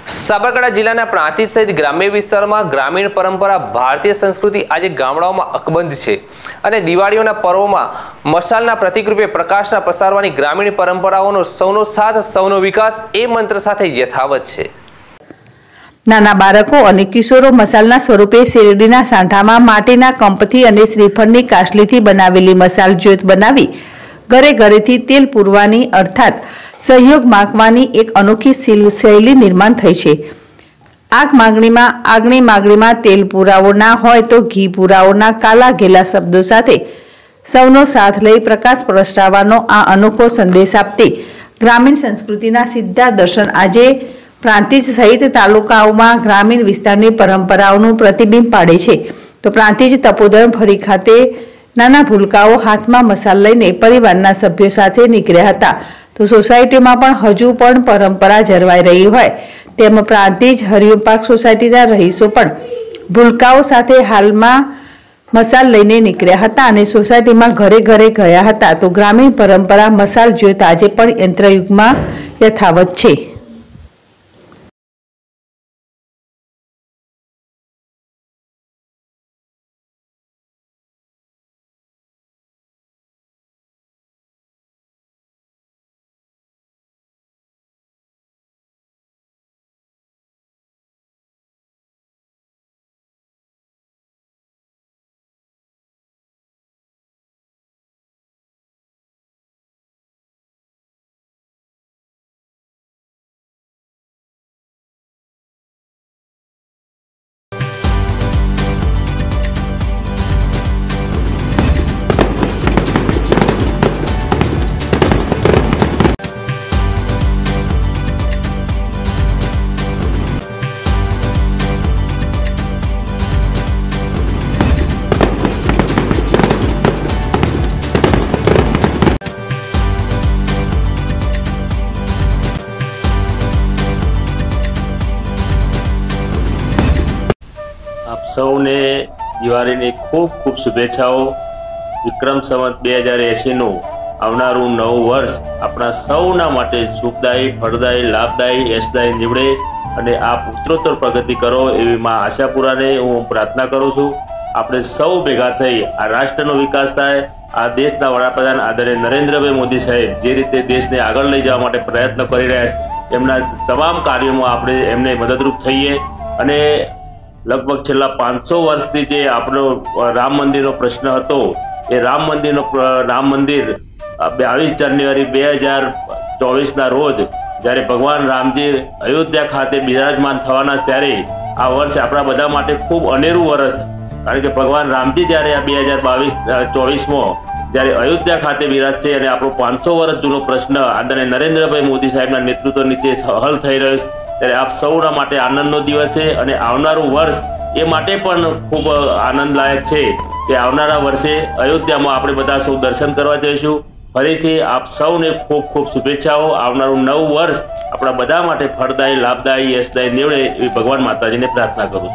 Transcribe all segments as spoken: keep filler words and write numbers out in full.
સાબરકાંઠા જિલ્લાના પ્રાંતિજ સહિત ગ્રામ્ય વિસ્તારોમાં ગ્રામીણ પરંપરા ભારતીય સંસ્કૃતિ આજે ગામડાઓમાં અકબંધ છે અને દિવાળીઓના પર્વોમાં મશાલના પ્રતિકરૂપે પ્રકાશના પ્રસારવાની ગ્રામીણ પરંપરાઓનો સૌનો સાથ સૌનો વિકાસ એ મંત્ર સાથે યથાવત છે। નાના બાળકો અને કિશોરો મશાલના સ્વરૂપે શેરડીના સાંઠામાં માટીના કંપથી અને શ્રીફળની કાસલીથી બનાવેલી મશાલ જ્યોત બનાવી ઘરે ઘરેથી તેલ પૂરવાની અર્થાત सहयोग मांगवानी एक अनोखी शैली निर्माण थई छे। आग मागणी में आगनी मागणी में तेल पुरावो ना होय तो घी पुरावो ना काला घेला शब्दों साथे सौनो साथ लई प्रकाश प्रसरावવાનો आ अनोखो संदेश आपती ग्रामीण संस्कृतिना सीधा दर्शन आजे प्रांतिज सहित तालुकाओमां ग्रामीण विस्तारनी परंपराओनुं प्रतिबिंब पाडे छे। तो प्रांतिज तपोधन फरी खाते नाना भूलकाओ हाथमां मशाल लईने परिवारना सभ्यो साथे निकळ्या हता। तो सोसायटी में पण हजू पण परंपरा जरवाई रही होय तेम प्रांतिज हरिओम पार्क सोसायटीना रहीशो पण भूलकाओ साथे हाल में मशाल लईने निकळ्या हता अने सोसायटी में घरे घरे गया हता। तो ग्रामीण परंपरा मशाल ज्योत आजे पण यंत्रयुग में यथावत छे। आप सौने दिवाळीनी खूब खूब शुभेच्छाओं। विक्रम संवत બે હજાર એંસી નું આવનારું નવું વર્ષ આપણા સૌના માટે સુખદાયી, ફળદાયી, લાભદાયી, યશદાયી નીવડે અને આપ ઉત્તરોત્તર પ્રગતિ કરો એવી માં આશાપુરાને હું પ્રાર્થના કરું છું। આપણે સૌ ભેગા થઈ આ રાષ્ટ્રનો વિકાસ થાય। આ દેશના વડાપ્રધાન આદરણીય નરેન્દ્રભાઈ મોદી સાહેબ જે રીતે દેશને આગળ લઈ જવા માટે પ્રયત્ન કરી રહ્યા છે એમના તમામ કાર્યોમાં આપણે એમને મદદરૂપ થઈએ અને लगभग छेल्ला पांच सौ वर्ष थी जे आपणो राम मंदिर प्रश्न हतो ए राम मंदिर राम मंदिर बावीस जान्युआरी बे हज़ार चौबीस ना रोज ज्यारे भगवान रामजी अयोध्या खाते बिराजमान थवाना त्यारे आ वर्ष आपणा बधा माटे खूब अनेरू वर्ष, कारण के भगवान रामजी ज्यारे आ बे हज़ार बावीस चौबीस में ज्यारे अयोध्या खाते बिराजशे अने आपणो पांच सौ वर्ष जूनो प्रश्न आदरणीय नरेंद्रभाई मोदी साहेबना नेतृत्व नीचे हल थई रह्यो छे। त्यारे आप सौना माटे आनंदनो दिवस है अने आवनारू वर्ष ए माटे पण खूब आनंदलायक है कि आवनारा वर्षे अयोध्या में आपणे बधा सौ दर्शन करवा जईशुं। फरीथी आप सौने खूब खूब शुभेच्छाओं। आवनारू नव वर्ष आपणा बधा माटे फळदायी, लाभदायी, यशदायी निवडे एवी भगवान माताजीने प्रार्थना करूं।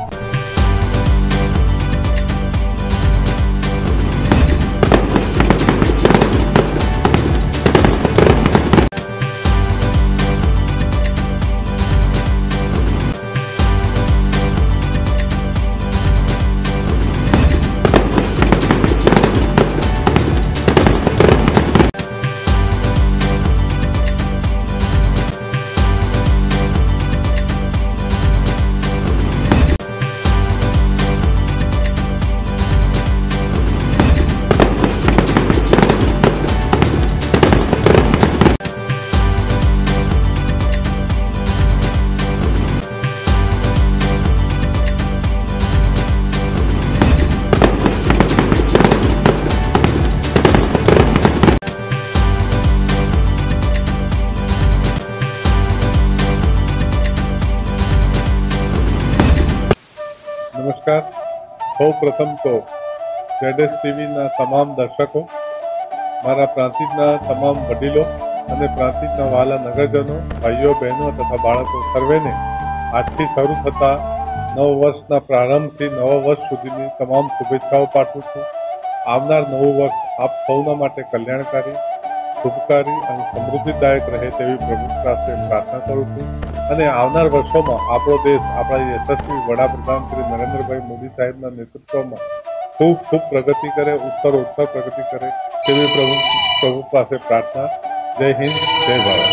नमस्कार। सौ प्रथम तो जेडएस टीवी ना तमाम दर्शकों, मारा प्रांतिजना तमाम वडीलों અને પ્રાંતિજના વાલા નગરજનો, ભાઈઓ બહેનો તથા બાળકો સર્વેને આજથી શરૂ થતા નવ વર્ષના પ્રારંભથી નવા વર્ષ સુધીની તમામ શુભેચ્છાઓ પાઠવું છું। આવનાર નવું વર્ષ આપ સૌના માટે કલ્યાણકારી શુભકારી અને સમૃદ્ધિદાયક રહે તેવી પ્રભુ પાસે પ્રાર્થના કરું છું અને આવનાર વર્ષોમાં આપણો દેશ આપણા યશસ્વી વડાપ્રધાન શ્રી નરેન્દ્રભાઈ મોદી સાહેબના નેતૃત્વમાં ખૂબ ખૂબ પ્રગતિ કરે, ઉત્તર ઉત્તર પ્રગતિ કરે તેવી પ્રભુ પ્રભુ પાસે પ્રાર્થના. જય હિન્દ, જય ભારત.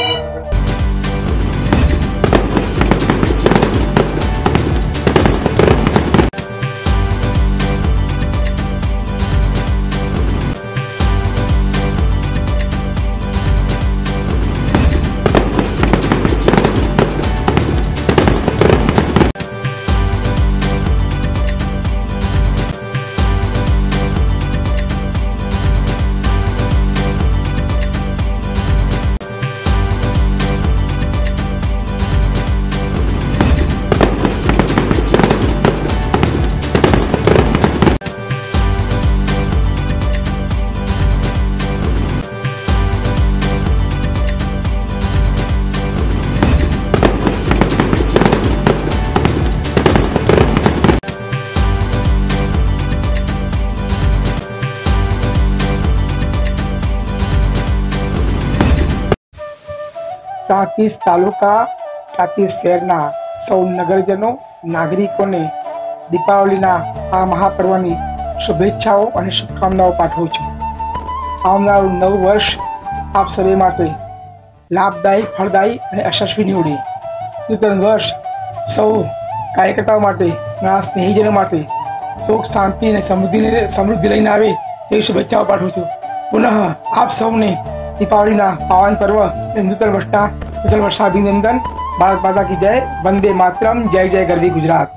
પ્રાંતિજ તાલુકા પ્રાંતિજ શહેરના સૌ નગરજનો નાગરિકોને દીપાવલીના આ મહાપર્વની શુભેચ્છાઓ અને શુભકામનાઓ પાઠવું છું. આવનારું નવું વર્ષ આપ સર્વે માટે લાભદાયી, ફળદાયી અને યશસ્વી નીવડે. નૂતન વર્ષ સૌ કાર્યકર્તાઓ માટે, મારા સ્નેહીજનો માટે સુખ, શાંતિ અને સમૃદ્ધિ સમૃદ્ધિ લઈને આવે એવી શુભેચ્છાઓ પાઠવું છું. પુનઃ આપ સૌને દીપાવલીના પાવન પર્વ નૂતન વર્ષના નૂતન વર્ષના અભિનંદન. ભારત માતા કી જય. વંદે માતરમ. જય જય ગરવી ગુજરાત.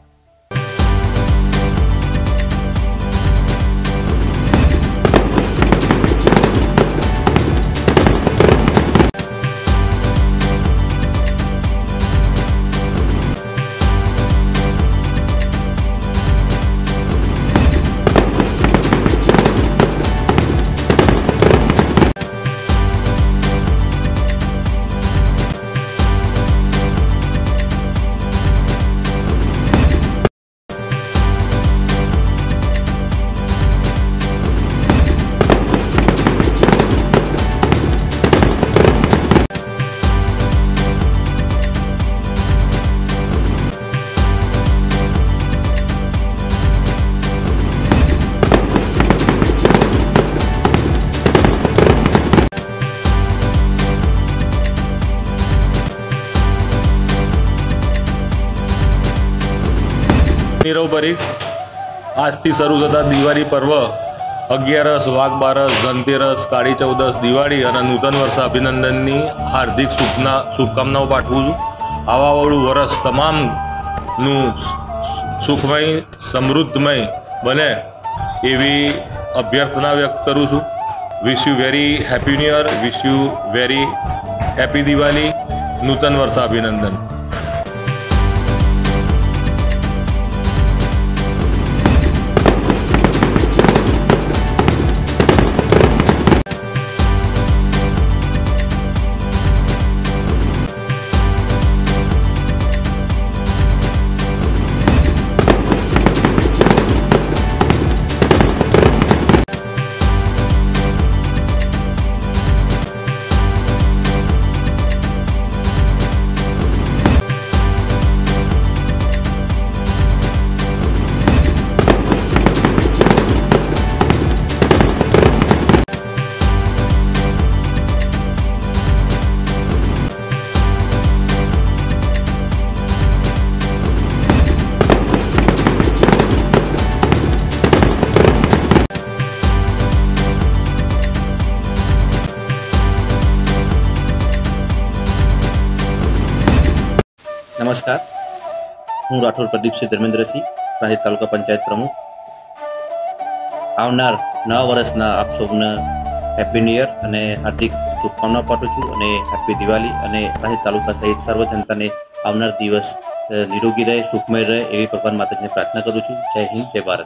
નીરવભરી આજથી શરૂ થતા દિવાળી પર્વ, અગિયારસ, વાઘ બારસ, ધનતેરસ, કાળી ચૌદસ, દિવાળી અને નૂતન વર્ષ અભિનંદનની હાર્દિક શુભના શુભકામનાઓ પાઠવું છું. આવાવાળું વર્ષ તમામનું સુખમય, સમૃદ્ધમય બને એવી અભ્યર્થના વ્યક્ત કરું છું. Wish you very happy new year. Wish you very happy Diwali. નૂતન વર્ષ અભિનંદન. નમસ્કાર, હું રાઠોડ પ્રદીપસિંહ ધર્મેન્દ્રસિંહ, પ્રાંતિજ તાલુકા પંચાયત પ્રમુખ. આવનાર નવા વર્ષના આપ સૌને હેપી ન્યૂ યર અને હાર્દિક શુભકામના પાઠવું છું અને હેપી દિવાળી. અને પ્રાંતિજ તાલુકા સહિત સર્વ જનતાને આવનાર દિવસ નિરોગી રહે, સુખમય રહે એવી ભગવાન માતાજીને પ્રાર્થના કરું છું. જય હિન્દ, જય ભારત.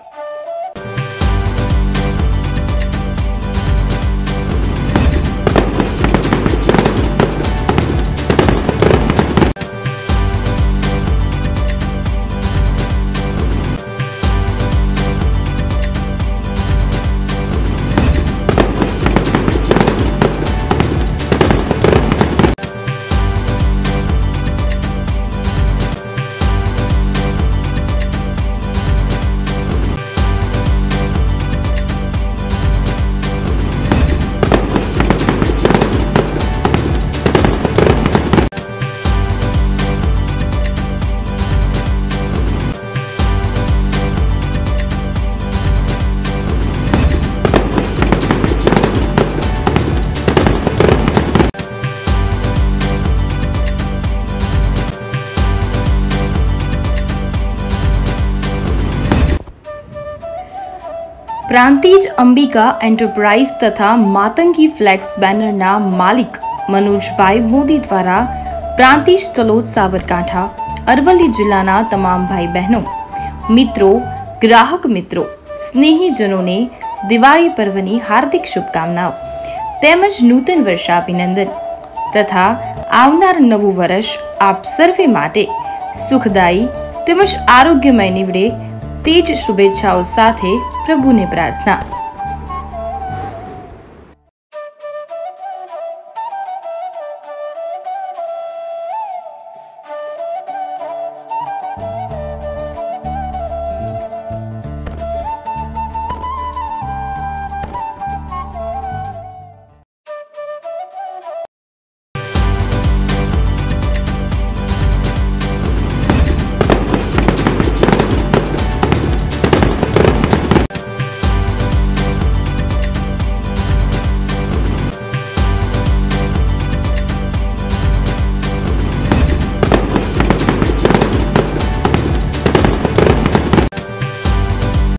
પ્રાંતિજ અંબિકા એન્ટરપ્રાઇઝ તથા માતંગી ફ્લેક્સ બેનરના માલિક મનોજભાઈ મોદી દ્વારા પ્રાંતિજ તલોદ સાબરકાંઠા અરવલ્લી જિલ્લાના તમામ ભાઈ બહેનો મિત્રો ગ્રાહક મિત્રો સ્નેહીજનોને દિવાળી પર્વની હાર્દિક શુભકામનાઓ તેમજ નૂતન વર્ષાભિનંદન તથા આવનાર નવું વર્ષ આપ સર્વે માટે સુખદાયી તેમજ આરોગ્યમય નીવડે તે જ શુભેચ્છાઓ સાથે પ્રભુને પ્રાર્થના।